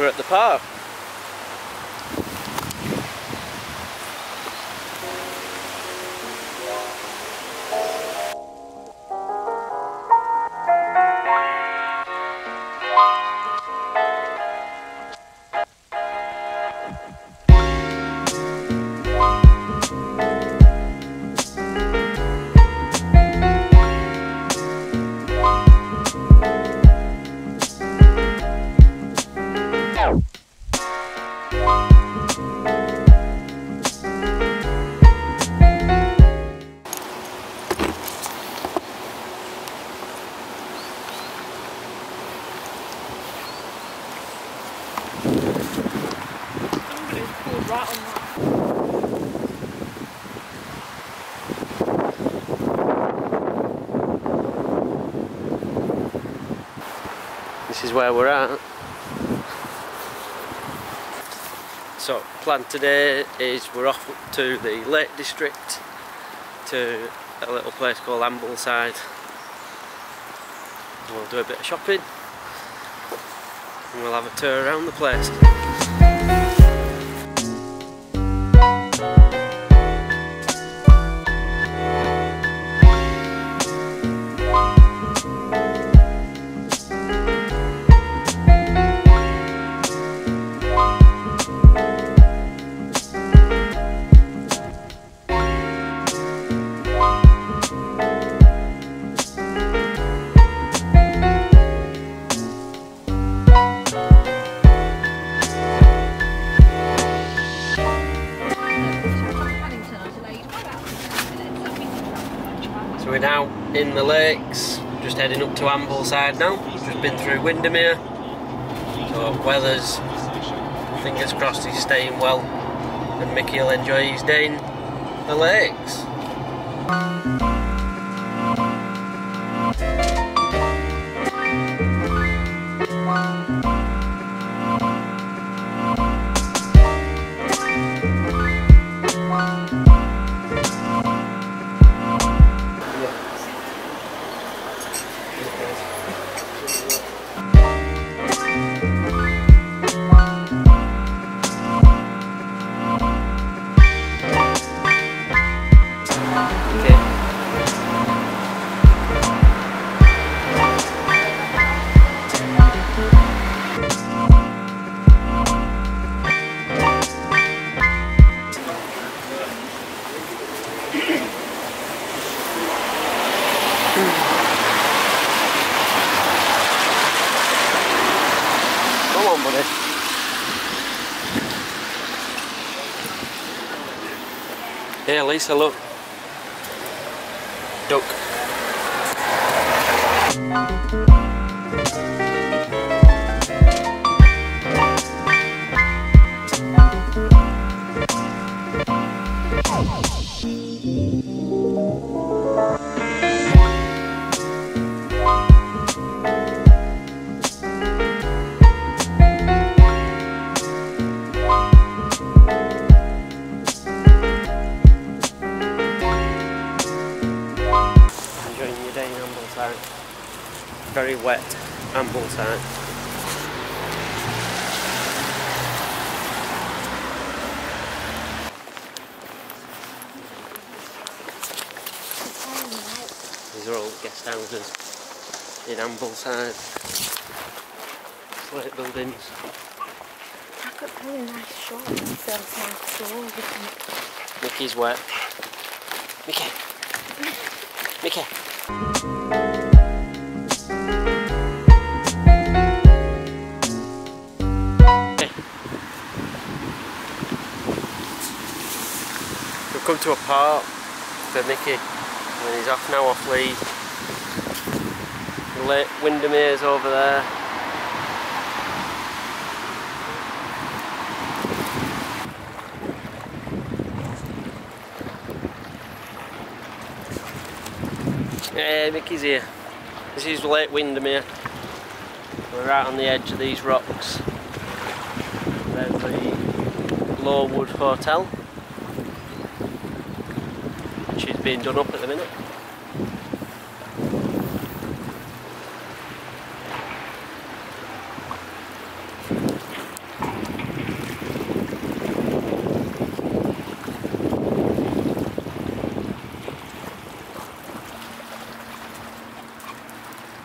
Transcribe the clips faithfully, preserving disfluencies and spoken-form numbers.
We're at the park. Right on that. This is where we're at. So, plan today is we're off to the Lake District, to a little place called Ambleside. We'll do a bit of shopping and we'll have a tour around the place. So we're now in the lakes, just heading up to Ambleside now. Just been through Windermere. So weather's, fingers crossed, he's staying well and Mickey will enjoy his day in the lakes. Come on, buddy. Hey, Lisa, look. Duck. Very wet Ambleside. These are all guest houses in Ambleside. Slate buildings. I've got really nice shop that sells nice stores. Mickey's wet. Mickey! Mickey! We've come to a park for Mickey, and he's off now off lead. The Lake Windermere's over there. Yeah, Mickey's here. This is Lake Windermere. We're right on the edge of these rocks. There's the Lowood Hotel, which is being done up at the minute.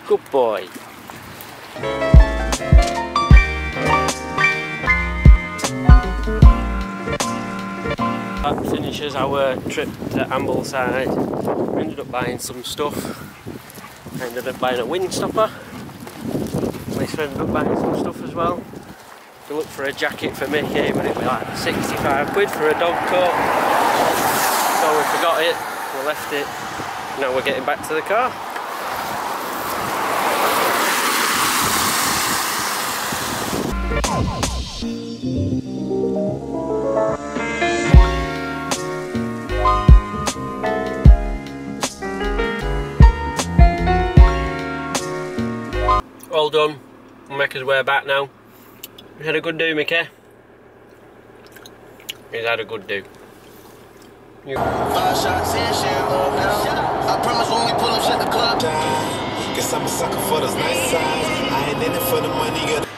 Good boy. That finishes our trip to Ambleside. We ended up buying some stuff. I ended up buying a windstopper. Lisa ended up buying some stuff as well. We looked for a jacket for Mickey, but it was like sixty-five quid for a dog coat. So we forgot it, we left it. Now we're getting back to the car. All done. We'll make his way back now. He's had a good do, Mickey. He's had a good do. You. Five shots in, I promise when we pull up, shut the club down. Guess I'm a sucker for those nice sides. I ain't in it for the money. Good.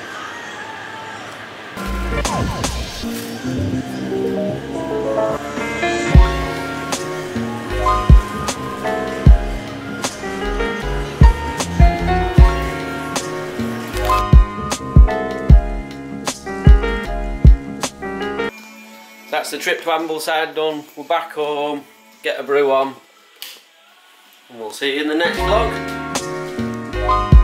That's the trip to Ambleside done. We're back home, get a brew on, and we'll see you in the next vlog.